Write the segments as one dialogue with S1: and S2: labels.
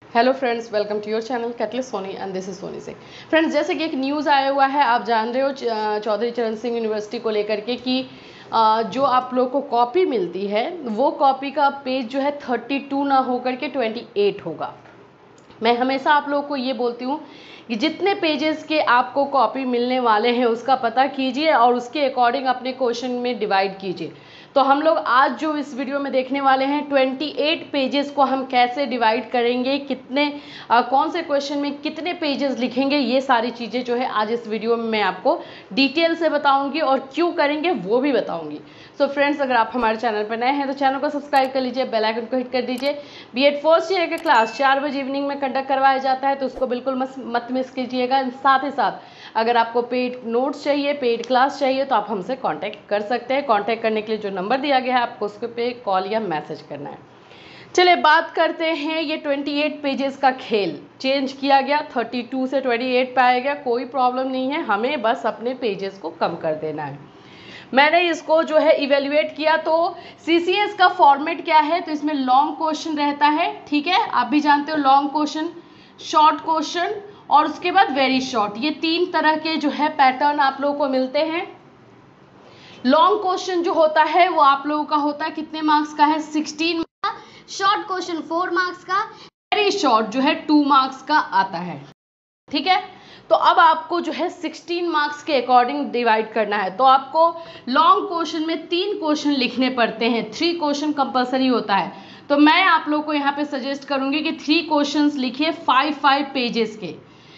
S1: Hello friends, welcome to your channel Catalyst Soni and this is Soni Singh. Friends, जैसे कि एक news आया हुआ है, आप जान रहे हो चौधरी चरण सिंह यूनिवर्सिटी को लेकर के कि जो आप लोग को कॉपी मिलती है वो कॉपी का पेज जो है 32 ना होकर के 28 होगा। मैं हमेशा आप लोगों को ये बोलती हूँ कि जितने पेजेस के आपको कॉपी मिलने वाले हैं उसका पता कीजिए और उसके अकॉर्डिंग अपने क्वेश्चन में डिवाइड कीजिए। तो हम लोग आज जो इस वीडियो में देखने वाले हैं 28 पेजेस को हम कैसे डिवाइड करेंगे, कितने कौन से क्वेश्चन में कितने पेजेस लिखेंगे, ये सारी चीज़ें जो है आज इस वीडियो में मैं आपको डिटेल से बताऊंगी और क्यों करेंगे वो भी बताऊंगी। सो फ्रेंड्स, अगर आप हमारे चैनल पर नए हैं तो चैनल को सब्सक्राइब कर लीजिए, बेल आइकन को हिट कर दीजिए। बीएड फर्स्ट ईयर का क्लास 4 बजे इवनिंग में कंडक्ट करवाया जाता है, तो उसको बिल्कुल मत मिस कीजिएगा। साथ ही साथ अगर आपको पेड नोट्स चाहिए, पेड क्लास चाहिए, तो आप हमसे कांटेक्ट कर सकते हैं। कांटेक्ट करने के लिए जो नंबर दिया गया है आपको उसके पे कॉल या मैसेज करना है। चलिए बात करते हैं, ये 28 पेजेस का खेल चेंज किया गया, 32 से 28 पे आया गया, कोई प्रॉब्लम नहीं है, हमें बस अपने पेजेस को कम कर देना है। मैंने इसको जो है इवेल्युएट किया, तो सीसीएस का फॉर्मेट क्या है, तो इसमें लॉन्ग क्वेश्चन रहता है, ठीक है, आप भी जानते हो लॉन्ग क्वेश्चन, शॉर्ट क्वेश्चन और उसके बाद वेरी शॉर्ट, ये 3 तरह के जो है पैटर्न आप लोगों को मिलते हैं। लॉन्ग क्वेश्चन जो होता है वो आप लोगों का होता है कितने मार्क्स का है, 16, शॉर्ट क्वेश्चन 4 मार्क्स का, वेरी शॉर्ट जो है 2 मार्क्स का आता है, ठीक है। तो अब आपको जो है 16 मार्क्स के अकॉर्डिंग डिवाइड करना है। तो आपको लॉन्ग क्वेश्चन में 3 क्वेश्चन लिखने पड़ते हैं, 3 क्वेश्चन कंपलसरी होता है। तो मैं आप लोग को यहाँ पे सजेस्ट करूंगी कि 3 क्वेश्चंस लिखिए 5 पेजेस के,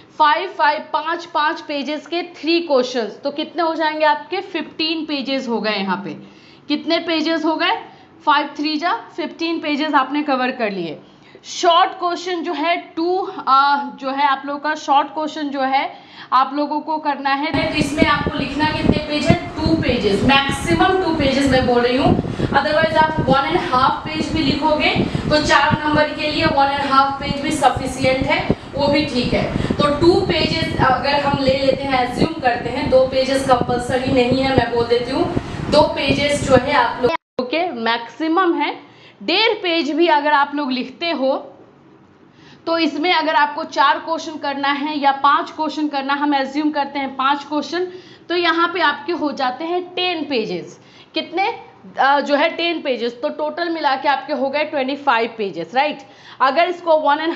S1: 5 पेजेस के 3 क्वेश्चंस। तो कितने हो जाएंगे आपके, 15 पेजेस हो गए। यहाँ पे कितने पेजेस हो गए, 5 3 जा 15 पेजेस आपने कवर कर लिए। शॉर्ट क्वेश्चन जो है जो है आप लोगों का शॉर्ट क्वेश्चन जो है आप लोगों को करना है, तो इसमें आपको लिखना कितने पेज है, 2 पेजेस, मैक्सिमम 2 पेजेस मैं बोल रही हूँ। अदरवाइज आप 1.5 पेज भी लिखोगे तो 4 नंबर के लिए 1.5 पेज भी सफिशियंट है, वो भी ठीक है। तो 2 पेजेस अगर हम ले लेते हैं, एज्यूम करते हैं 2 पेजेस कंपल्सरी नहीं है, मैं बोल देती हूँ 2 पेजेस जो है आप लोग के मैक्सिमम है। 1.5 पेज भी अगर आप लोग लिखते हो तो इसमें अगर आपको 4 क्वेश्चन करना है या 5 क्वेश्चन करना, हम एज्यूम करते हैं 5 क्वेश्चन, तो यहाँ पे आपके हो जाते हैं 10 पेजेस। कितने जो है 10 पेजेस, तो टोटल मिला के आपके हो गए 25 पेजेस, राइट। अगर इसको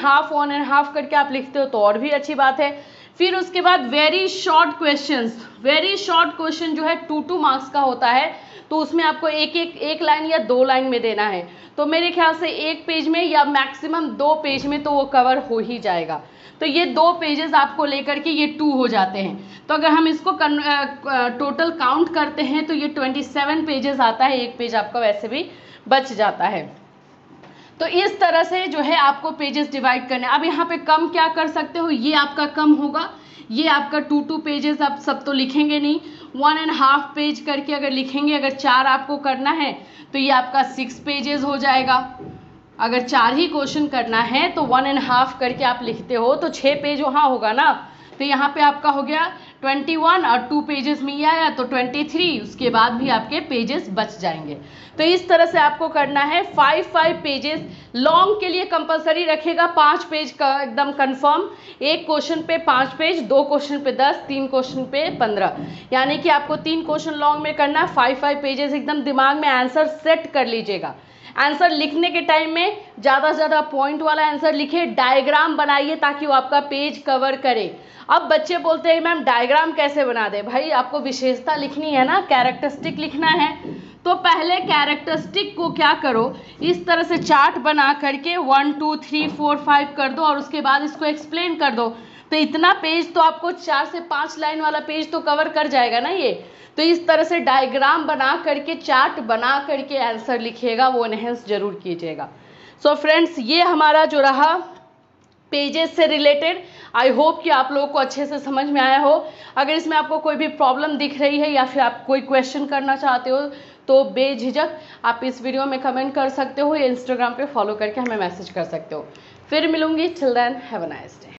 S1: 1.5 करके आप लिखते हो तो और भी अच्छी बात है। फिर उसके बाद very short questions, very short question जो है 2 मार्क्स का होता है, तो उसमें आपको एक लाइन या 2 लाइन में देना है। तो मेरे ख्याल से 1 पेज में या मैक्सिमम 2 पेज में तो वो कवर हो ही जाएगा। तो ये 2 पेजेस आपको लेकर के ये 2 हो जाते हैं। तो अगर हम इसको टोटल काउंट करते हैं तो ये 27 पेजेस आता है, 1 पेज आपका वैसे भी बच जाता है। तो इस तरह से जो है आपको पेजेस डिवाइड करने। अब यहाँ पे कम क्या कर सकते हो, ये आपका कम होगा, ये आपका 2 पेजेस आप सब तो लिखेंगे नहीं, 1.5 पेज करके अगर लिखेंगे, अगर 4 आपको करना है तो ये आपका 6 पेजेस हो जाएगा। अगर 4 ही क्वेश्चन करना है तो 1.5 करके आप लिखते हो तो 6 पेज वहाँ होगा ना, तो यहाँ पे आपका हो गया 21 और 2 पेजेस में ये आया तो 23, उसके बाद भी आपके पेजेस बच जाएंगे। तो इस तरह से आपको करना है 5 पेजेस। लॉन्ग के लिए कंपलसरी रखेगा 5 पेज का एकदम कंफर्म, 1 क्वेश्चन पे 5 पेज, 2 क्वेश्चन पे 10, 3 क्वेश्चन पे 15, यानी कि आपको 3 क्वेश्चन लॉन्ग में करना है। 5 पेजेस एकदम दिमाग में आंसर सेट कर लीजिएगा। आंसर लिखने के टाइम में ज़्यादा से ज़्यादा पॉइंट वाला आंसर लिखिए, डायग्राम बनाइए ताकि वो आपका पेज कवर करे। अब बच्चे बोलते हैं मैम डायग्राम कैसे बना दे, भाई आपको विशेषता लिखनी है ना, कैरेक्टरिस्टिक लिखना है। तो पहले कैरेक्टरिस्टिक को क्या करो, इस तरह से चार्ट बना करके 1 2 3 4 5 कर दो और उसके बाद इसको एक्सप्लेन कर दो। तो इतना पेज तो आपको 4 से 5 लाइन वाला पेज तो कवर कर जाएगा ना ये। तो इस तरह से डायग्राम बना करके, चार्ट बना करके आंसर लिखिएगा, वो एनहेंस जरूर कीजिएगा। सो फ्रेंड्स, ये हमारा जो रहा पेजेस से रिलेटेड, आई होप कि आप लोगों को अच्छे से समझ में आया हो। अगर इसमें आपको कोई भी प्रॉब्लम दिख रही है या फिर आप कोई क्वेश्चन करना चाहते हो तो बेझिझक आप इस वीडियो में कमेंट कर सकते हो या इंस्टाग्राम पे फॉलो करके हमें मैसेज कर सकते हो। फिर मिलूंगी, till then have a nice day.